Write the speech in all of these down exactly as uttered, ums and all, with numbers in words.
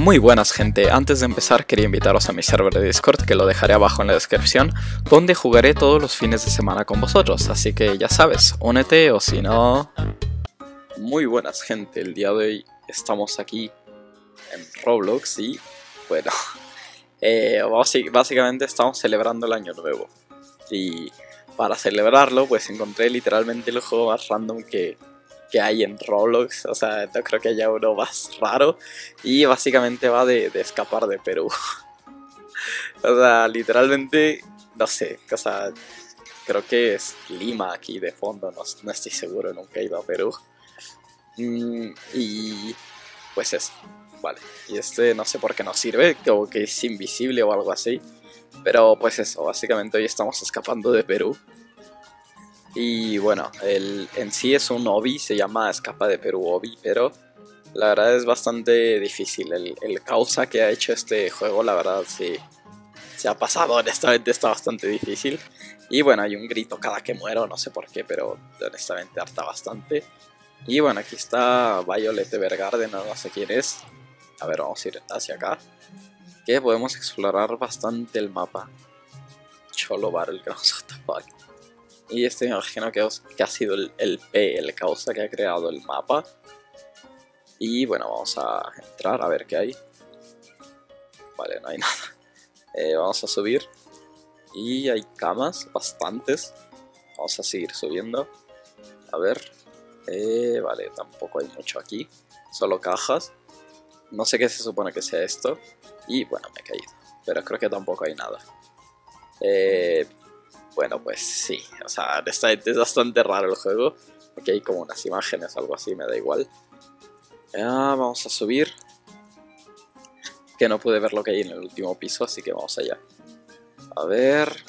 Muy buenas gente, antes de empezar quería invitaros a mi server de Discord que lo dejaré abajo en la descripción, donde jugaré todos los fines de semana con vosotros, así que ya sabes, únete o si no... Muy buenas gente, el día de hoy estamos aquí en Roblox y bueno, eh, básicamente estamos celebrando el año nuevo y para celebrarlo pues encontré literalmente el juego más random que... que hay en Roblox, o sea, no creo que haya uno más raro, y básicamente va de, de escapar de Perú. O sea, literalmente, no sé, o sea, creo que es Lima aquí de fondo, no, no estoy seguro, nunca he ido a Perú. Mm, y pues eso, vale, y este no sé por qué nos sirve, como que es invisible o algo así, pero pues eso, básicamente hoy estamos escapando de Perú. Y bueno, el, en sí es un obby, se llama Escapa de Perú obby, pero la verdad es bastante difícil. El, el causa que ha hecho este juego, la verdad sí se ha pasado, honestamente está bastante difícil. Y bueno, hay un grito cada que muero, no sé por qué, pero honestamente harta bastante. Y bueno, aquí está Violet Evergarden, no sé quién es. A ver, vamos a ir hacia acá, que podemos explorar bastante el mapa. Cholo Battlegrounds, what the fuck. Y este me imagino que, que ha sido el, el P, el causa que ha creado el mapa. Y bueno, vamos a entrar a ver qué hay. Vale, no hay nada. Eh, vamos a subir. Y hay camas, bastantes. Vamos a seguir subiendo. A ver. Eh, vale, tampoco hay mucho aquí. Solo cajas. No sé qué se supone que sea esto. Y bueno, me he caído. Pero creo que tampoco hay nada. Eh... Bueno, pues sí, o sea, es bastante raro el juego. Aquí hay como unas imágenes o algo así, me da igual. Ah, vamos a subir. Que no pude ver lo que hay en el último piso, así que vamos allá. A ver...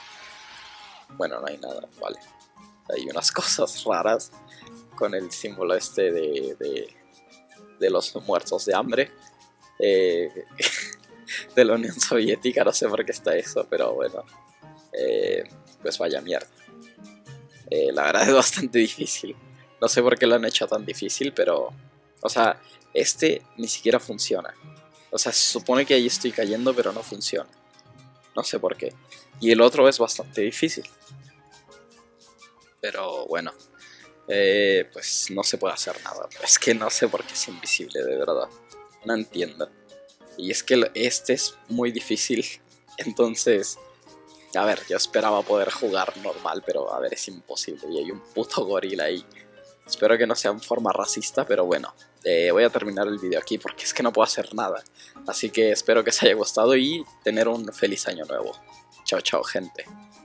Bueno, no hay nada, vale. Hay unas cosas raras con el símbolo este de, de, de los muertos de hambre. Eh, de la Unión Soviética, no sé por qué está eso, pero bueno. Eh, pues vaya mierda. Eh, la verdad es bastante difícil. No sé por qué lo han hecho tan difícil, pero... O sea, este ni siquiera funciona. O sea, se supone que ahí estoy cayendo, pero no funciona. No sé por qué. Y el otro es bastante difícil. Pero bueno. Eh, pues no se puede hacer nada. Es que no sé por qué es invisible, de verdad. No entiendo. Y es que este es muy difícil. Entonces... A ver, yo esperaba poder jugar normal, pero a ver, es imposible. Y hay un puto gorila ahí. Espero que no sea en forma racista, pero bueno. Eh, voy a terminar el vídeo aquí porque es que no puedo hacer nada. Así que espero que os haya gustado y tener un feliz año nuevo. Chao, chao, gente.